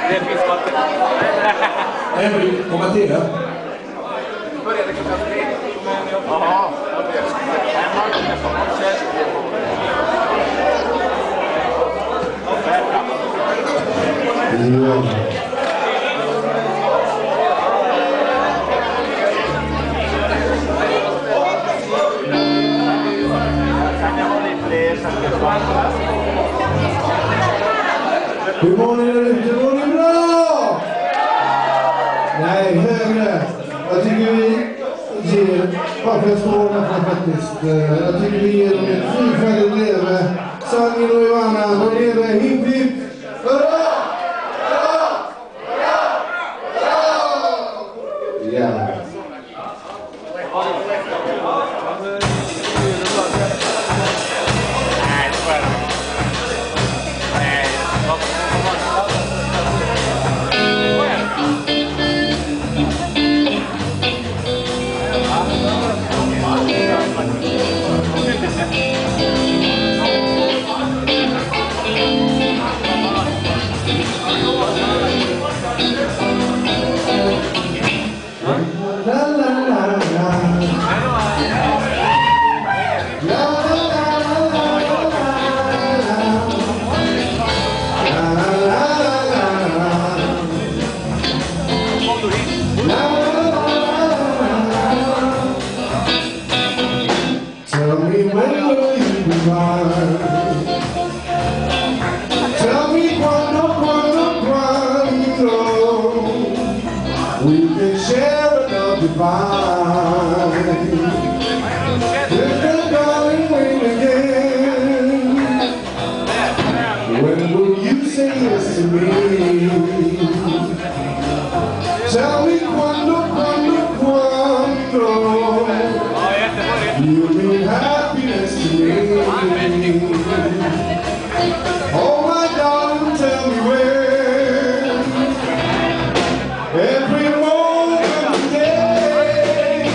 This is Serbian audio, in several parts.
Det finns Emily, komma till det. Började klockan 3. Jaha. Hur mår ni där ute? Mår ni bra? Nej, högre. Jag tycker vi ger pappersmålarna faktiskt. Jag tycker vi ger dem ett fyrfärdigt leve. Sangen och Johanna, och leve hipp hipp. Hurra! Hurra! Hurra! Hurra! Ja. Tell me when will you be mine? Tell me quando we can share a love divine. Little darling, wait again. When will you say yes to me? Tell me quando you mean happiness to me. Oh my darling, tell me when. Every moment of the day,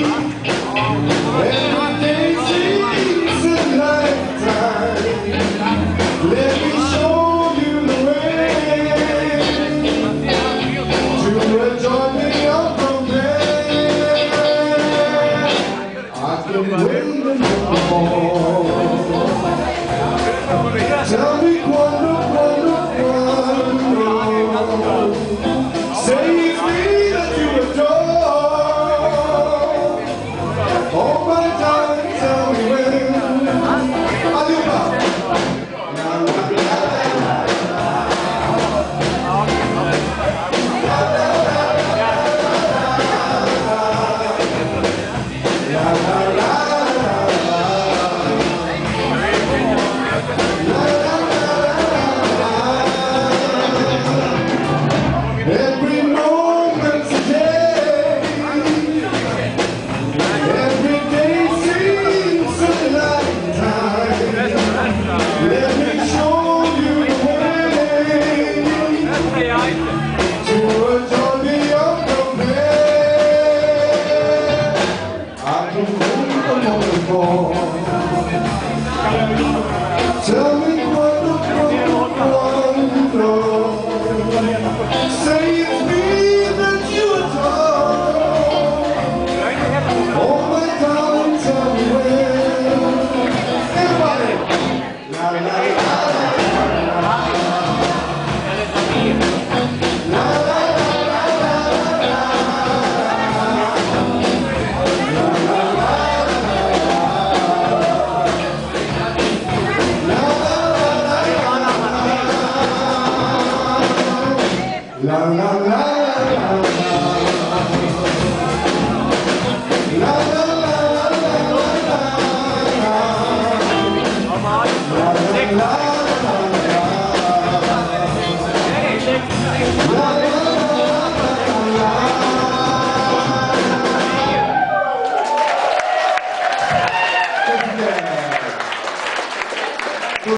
every day seems a lifetime. Let me show you the way to enjoy the tell me quando say it's me that you adore. Oh my darling, tell me when. Adios. Every moment's a day, every day seems a lifetime. Let me show you the way to enjoy the unprepared. I can wait a moment more. Tell me quando say it's me that you adore. Oh my darling, tell me when. Everybody. La la la la la la la la.